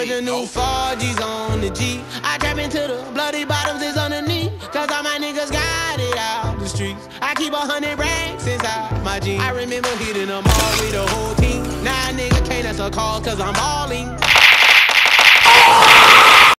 with the new 4Gs on the G. I trap into the bloody bottoms is underneath. Cause all my niggas got it out the streets. I keep 100 racks inside my jeans. I remember hitting them all with the whole team. Now nigga can't answer calls cause I'm balling.